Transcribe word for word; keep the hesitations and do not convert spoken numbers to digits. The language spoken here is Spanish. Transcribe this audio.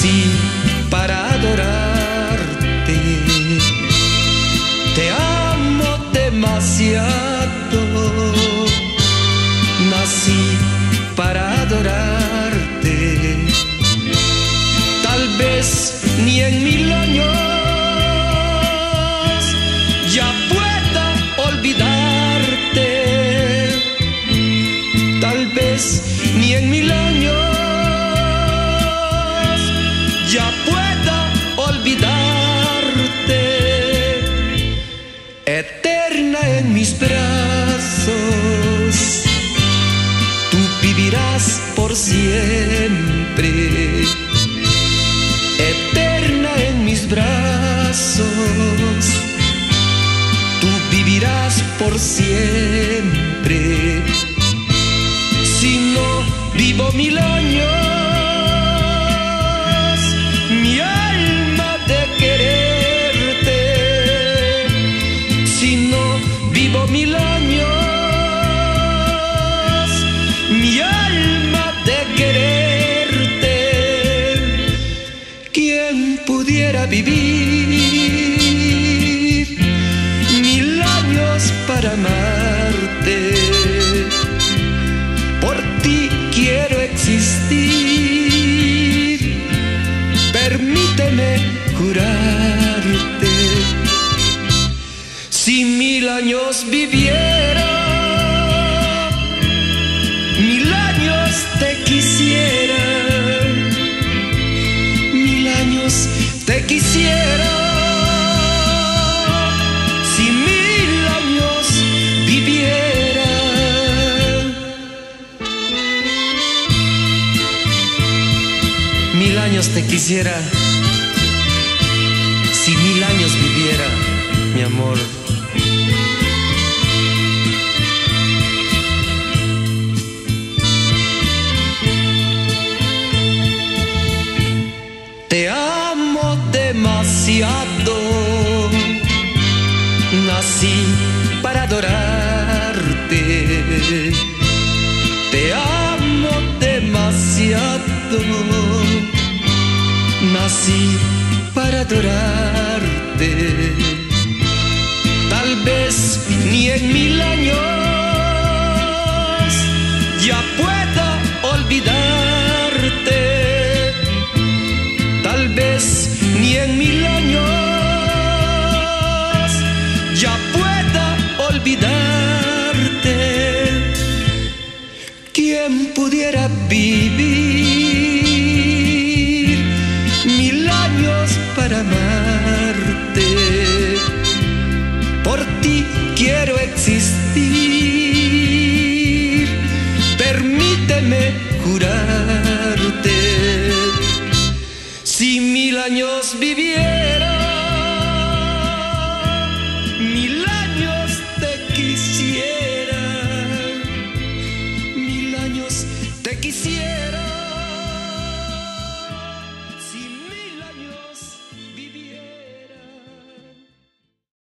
nací para adorarte. Te amo demasiado. Nací para adorarte. Tal vez ni en mil años ya pueda olvidarte. Tal vez ni en mil años ya pueda olvidarte. Eterna en mis brazos, tú vivirás por siempre. Eterna en mis brazos, tú vivirás por siempre. Si no vivo mil años, mi alma de quererte. Si no vivo mil años, mi alma de quererte. ¿Quién pudiera vivir mil años para amarte? Por ti quiero existir, permíteme jurarte. Si mil años viviera, mil años te quisiera, mil años te quisiera. Si mil años viviera, mil años te quisiera. Si mil años viviera, mi amor. Te amo demasiado. Nací para adorarte. Te amo demasiado. Nací para adorarte. Tal vez ni en mil años